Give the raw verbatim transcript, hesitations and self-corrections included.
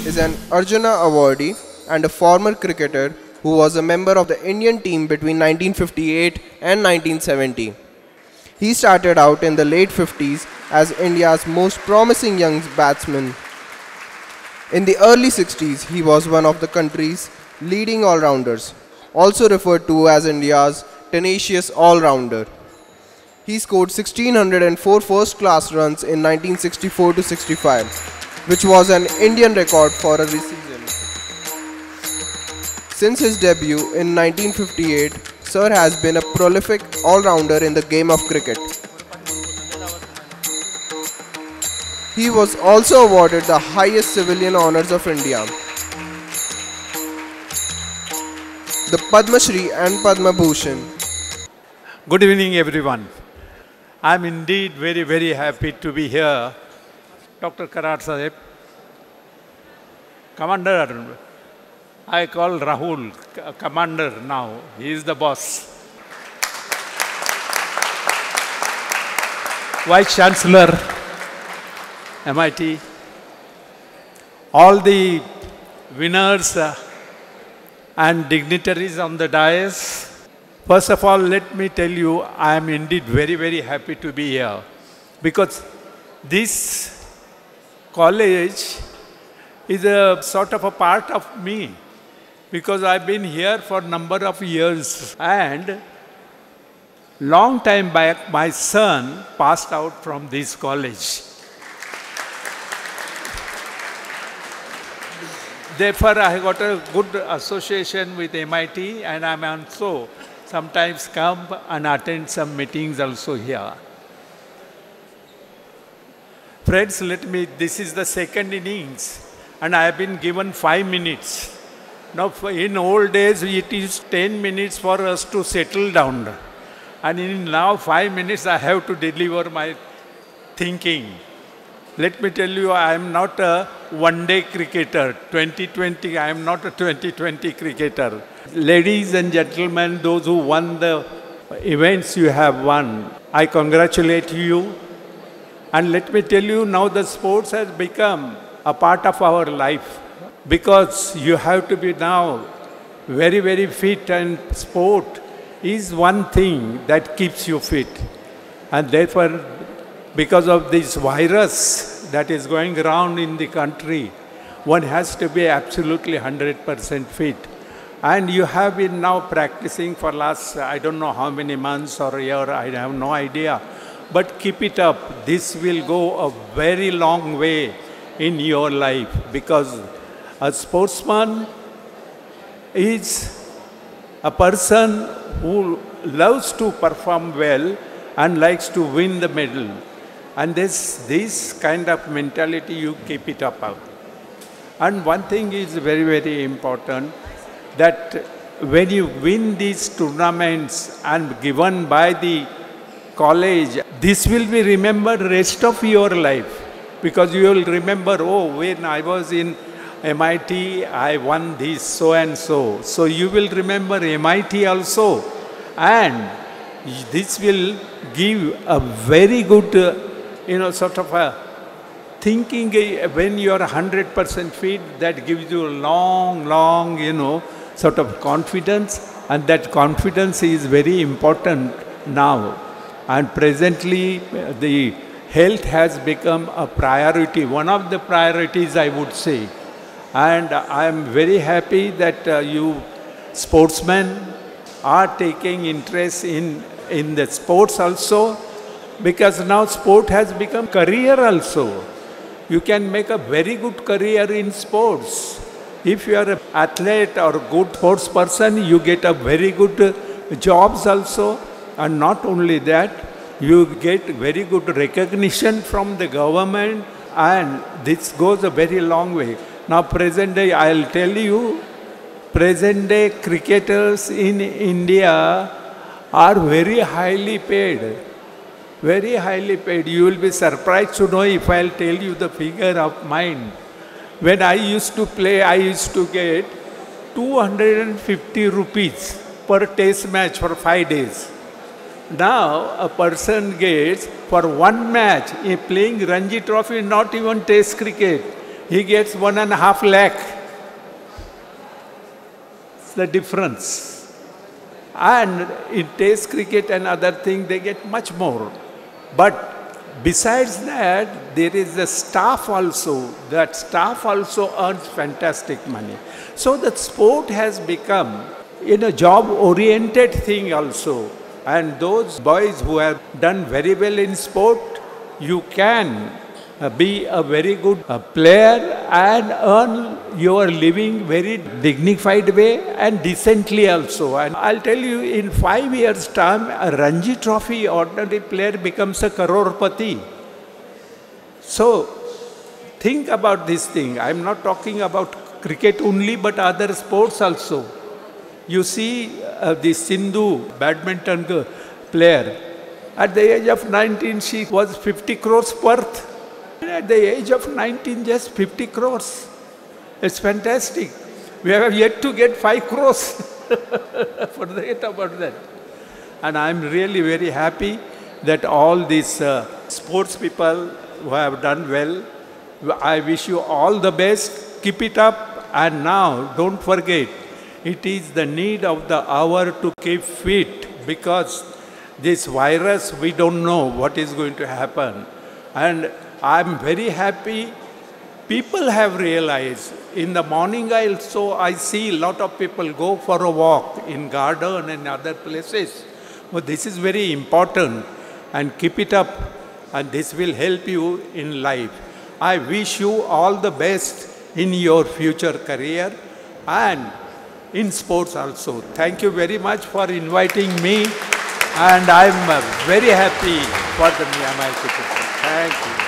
is an Arjuna awardee and a former cricketer who was a member of the Indian team between nineteen fifty-eight and nineteen seventy. He started out in the late fifties as India's most promising young batsman. In the early sixties, he was one of the country's leading all-rounders, also referred to as India's tenacious all-rounder. He scored one thousand six hundred four first-class runs in nineteen sixty-four to sixty-five, which was an Indian record for a season. Since his debut in nineteen fifty-eight, Sir has been a prolific all-rounder in the game of cricket. He was also awarded the highest civilian honours of India, the Padma Shri and Padma Bhushan. Good evening, everyone. I am indeed very, very happy to be here. Doctor Karar Sahib, Commander, I call Rahul Commander now. He is the boss. Vice Chancellor, M I T, all the winners uh, and dignitaries on the dais. First of all, let me tell you, I am indeed very, very happy to be here because this college is a sort of a part of me because I've been here for a number of years and long time back my son passed out from this college. Therefore, I got a good association with M I T and I'm also sometimes come and attend some meetings also here. Friends, let me, this is the second innings and I have been given five minutes. Now, in old days, it is ten minutes for us to settle down. And in now five minutes, I have to deliver my thinking. Let me tell you, I am not a one-day cricketer. twenty twenty, I am not a twenty twenty cricketer. Ladies and gentlemen, those who won the events you have won, I congratulate you. And let me tell you, now the sports has become a part of our life because you have to be now very, very fit, and sport is one thing that keeps you fit. And therefore, because of this virus that is going around in the country, one has to be absolutely one hundred percent fit. And you have been now practicing for last, I don't know how many months or a year, I have no idea. But keep it up. This will go a very long way in your life because a sportsman is a person who loves to perform well and likes to win the medal. And this, this kind of mentality, you keep it up. And one thing is very, very important, that when you win these tournaments and given by the college, this will be remembered rest of your life. Because you will remember, oh, when I was in M I T, I won this, so and so. So you will remember M I T also. And this will give a very good, uh, you know, sort of a thinking when you are one hundred percent fit, that gives you a long, long, you know, sort of confidence. And that confidence is very important now. And presently, the health has become a priority, one of the priorities, I would say. And I am very happy that uh, you sportsmen are taking interest in, in the sports also, because now sport has become career also. You can make a very good career in sports. If you are an athlete or a good sports person, you get a very good uh, jobs also. And not only that, you get very good recognition from the government, and this goes a very long way. Now, present day, I'll tell you, present day cricketers in India are very highly paid. Very highly paid. You will be surprised to know if I'll tell you the figure of mine. When I used to play, I used to get two hundred fifty rupees per test match for five days. Now, a person gets for one match, in playing Ranji Trophy, not even test cricket, he gets one and a half lakh. It's the difference. And in Test cricket and other things, they get much more. But besides that, there is a staff also. That staff also earns fantastic money. So the sport has become in a job-oriented thing also. And those boys who have done very well in sport, you can uh, be a very good uh, player and earn your living very dignified way and decently also. And I'll tell you, in five years' time, a Ranji Trophy ordinary player becomes a crorepati. So think about this thing. I'm not talking about cricket only, but other sports also. You see uh, the Sindhu badminton player. At the age of nineteen, she was fifty crores worth. At the age of nineteen, just fifty crores. It's fantastic. We have yet to get five crores. Forget about that. And I'm really very happy that all these uh, sports people who have done well, I wish you all the best. Keep it up. And now, don't forget, it is the need of the hour to keep fit, because this virus, we don't know what is going to happen. And I'm very happy people have realized. In the morning also, I see a lot of people go for a walk in garden and other places. Well, this is very important, and keep it up, and this will help you in life. I wish you all the best in your future career and in sports also. Thank you very much for inviting me, and I'm uh, very happy for the Myanmar cricket. Thank you.